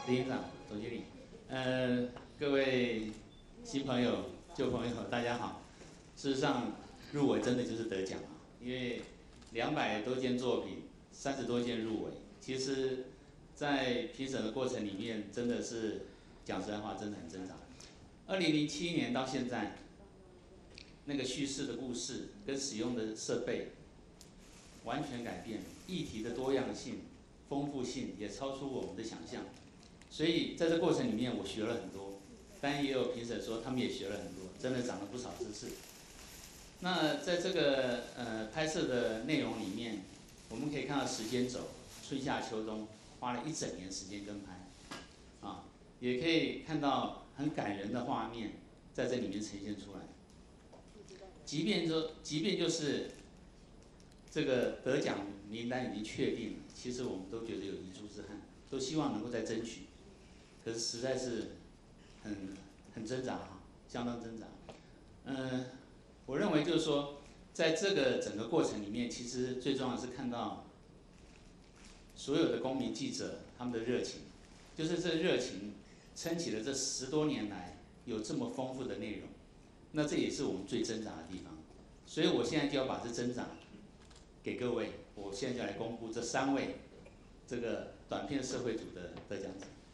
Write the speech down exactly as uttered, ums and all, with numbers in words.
执行长、总经理，呃，各位新朋友、旧朋友，大家好。事实上，入围真的就是得奖啊，因为两百多件作品，三十多件入围，其实，在评审的过程里面，真的是讲实在话，真的很挣扎。二零零七年到现在，那个叙事的故事跟使用的设备完全改变，议题的多样性、丰富性也超出我们的想象。所以在这过程里面，我学了很多，当然也有评审说他们也学了很多，真的长了不少知识。那在这个呃拍摄的内容里面，我们可以看到时间轴，春夏秋冬花了一整年时间跟拍，啊，也可以看到很感人的画面在这里面呈现出来。即便说，即便就是这个得奖名单已经确定了，其实我们都觉得有遗珠之憾，都希望能够再争取。可是实在是很很挣扎哈，相当挣扎。嗯，我认为就是说，在这个整个过程里面，其实最重要的是看到所有的公民记者他们的热情，就是这热情撑起了这十多年来有这么丰富的内容。那这也是我们最挣扎的地方。所以我现在就要把这挣扎给各位，我现在就来公布这三位这个短片社会组的得奖者。